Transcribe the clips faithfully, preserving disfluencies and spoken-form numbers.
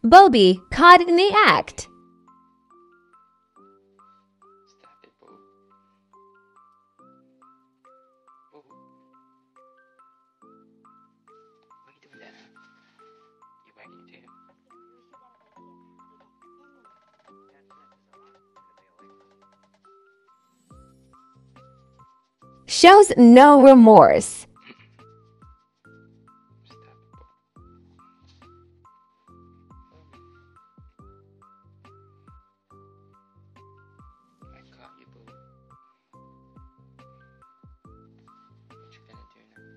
Bobie caught in the act. Stop it, Bo. Bo. Why are you doing that, huh? You wagging your tail. Shows no remorse. Stop it, Bo. I caught you, Bo. What you gonna do now?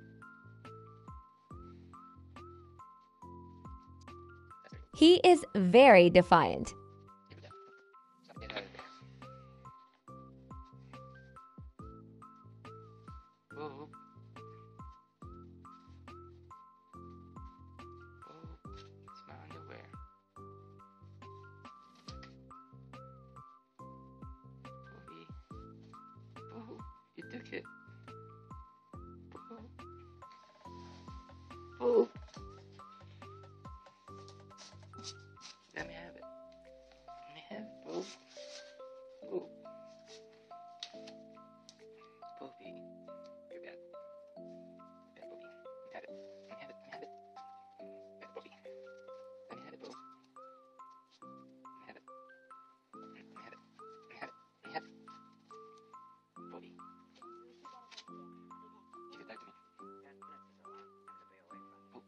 He is very defiant. Give it up. Stop, get out of there. Bo. Bo. It's my underwear. Bobby. Bo. You took it. Bo. Bo. Let me have it. Let me have it, Bo. Bo. Bobby. You're bad. Bad, Bobby. Have it. Let me have it. Let me have it. Bad, Bobby. Let me have it, Bo. Let me have it. Let me have it. Let me have it. Let me have it. Bobby. Give it back to me. Bo.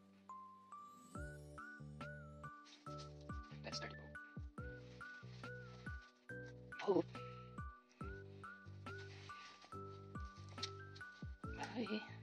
That's dirty, Bo. Bo. Bye.